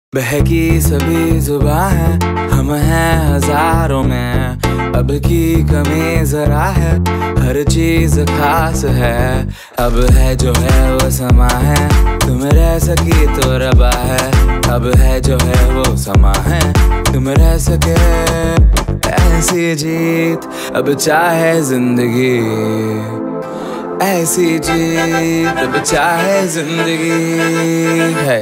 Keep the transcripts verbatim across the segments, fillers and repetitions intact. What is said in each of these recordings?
बहकी सभी जुबां है, हम हैं हजारों में। अब की कमी जरा है, हर चीज खास है। अब है जो है वो समा है, तुम रह सकी तो रबा है। अब है जो है वो समा है, तुम रह सके ऐसी जीत। अब चाहे जिंदगी ऐसी जीत, अब चाहे जिंदगी है।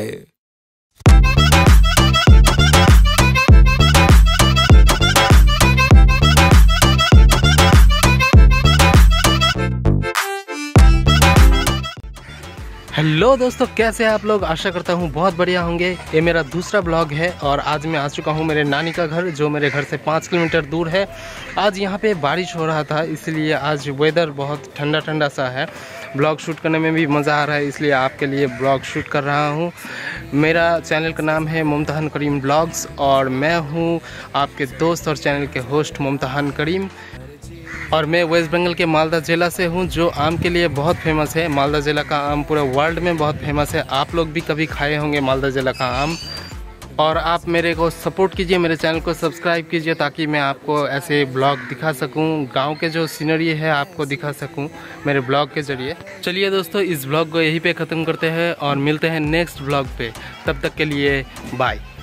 हेलो दोस्तों, कैसे हैं आप लोग। आशा करता हूँ बहुत बढ़िया होंगे। ये मेरा दूसरा ब्लॉग है और आज मैं आ चुका हूँ मेरे नानी का घर, जो मेरे घर से पाँच किलोमीटर दूर है। आज यहाँ पे बारिश हो रहा था, इसलिए आज वेदर बहुत ठंडा ठंडा सा है। ब्लॉग शूट करने में भी मज़ा आ रहा है, इसलिए आपके लिए ब्लॉग शूट कर रहा हूँ। मेरा चैनल का नाम है मुमताहन करीम ब्लॉग्स और मैं हूँ आपके दोस्त और चैनल के होस्ट मुमताहन करीम। और मैं वेस्ट बंगाल के मालदा ज़िला से हूँ, जो आम के लिए बहुत फेमस है। मालदा ज़िला का आम पूरे वर्ल्ड में बहुत फेमस है। आप लोग भी कभी खाए होंगे मालदा ज़िला का आम। और आप मेरे को सपोर्ट कीजिए, मेरे चैनल को सब्सक्राइब कीजिए, ताकि मैं आपको ऐसे ब्लॉग दिखा सकूं, गांव के जो सीनरी है आपको दिखा सकूं मेरे ब्लॉग के ज़रिए। चलिए दोस्तों, इस ब्लॉग को यहीं पे ख़त्म करते हैं और मिलते हैं नेक्स्ट ब्लॉग पे। तब तक के लिए बाय।